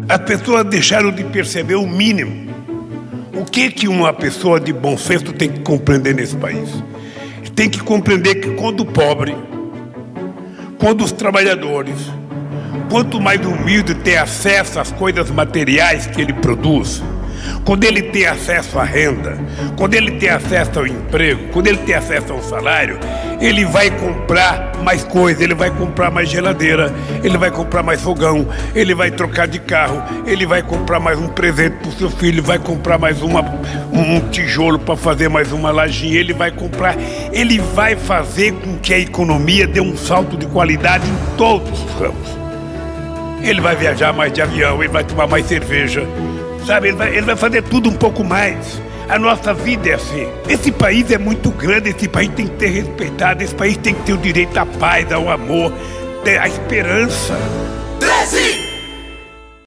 As pessoas deixaram de perceber o mínimo. O que uma pessoa de bom senso tem que compreender nesse país? Tem que compreender que quando o pobre, quando os trabalhadores, quanto mais humilde tem acesso às coisas materiais que ele produz, quando ele tem acesso à renda, quando ele tem acesso ao emprego, quando ele tem acesso ao salário, ele vai comprar mais coisas, ele vai comprar mais geladeira, ele vai comprar mais fogão, ele vai trocar de carro, ele vai comprar mais um presente para o seu filho, vai comprar mais um tijolo para fazer mais uma lajinha, ele vai fazer com que a economia dê um salto de qualidade em todos os ramos. Ele vai viajar mais de avião, ele vai tomar mais cerveja, sabe? Ele vai fazer tudo um pouco mais. A nossa vida é assim. Esse país é muito grande, esse país tem que ser respeitado, esse país tem que ter o direito à paz, ao amor, à esperança. 13!